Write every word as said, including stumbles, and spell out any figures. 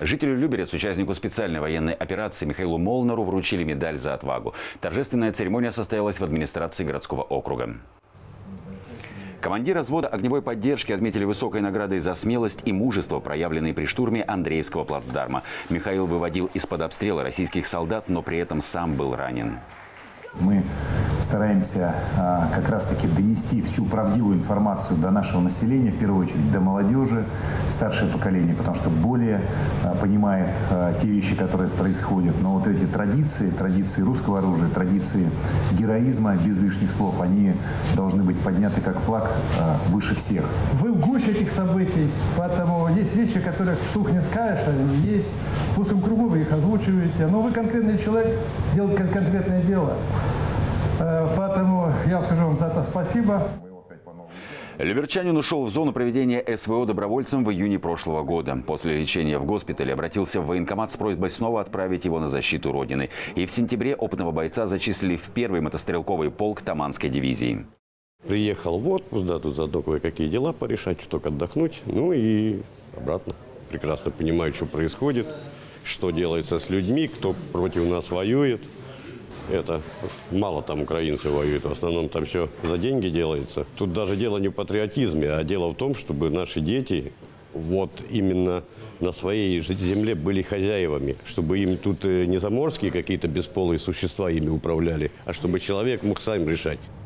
Жителю Люберец, участнику специальной военной операции Михаилу Молнару, вручили медаль за отвагу. Торжественная церемония состоялась в администрации городского округа. Командира взвода огневой поддержки отметили высокой наградой за смелость и мужество, проявленные при штурме Андреевского плацдарма. Михаил выводил из-под обстрела российских солдат, но при этом сам был ранен. Мы стараемся а, как раз-таки донести всю правдивую информацию до нашего населения, в первую очередь до молодежи, старшее поколение, потому что более а, понимает а, те вещи, которые происходят. Но вот эти традиции, традиции русского оружия, традиции героизма, без лишних слов, они должны быть подняты как флаг а, выше всех. Вы в гуще этих событий, поэтому есть вещи, которые вслух не скажешь, они есть. В узком кругу вы их озвучиваете, но вы конкретный человек, делаете конкретное дело. Поэтому я скажу вам за это спасибо. Люберчанин ушел в зону проведения СВО добровольцем в июне прошлого года. После лечения в госпитале обратился в военкомат с просьбой снова отправить его на защиту Родины. И в сентябре опытного бойца зачислили в первый мотострелковый полк Таманской дивизии. Приехал в отпуск, да, тут заодно кое-какие дела порешать, чуток отдохнуть, ну и обратно. Прекрасно понимаю, что происходит, что делается с людьми, кто против нас воюет. Это мало там украинцы воюют, в основном там все за деньги делается. Тут даже дело не в патриотизме, а дело в том, чтобы наши дети вот именно на своей земле были хозяевами, чтобы им тут не заморские какие-то бесполые существа ими управляли, а чтобы человек мог сам решать.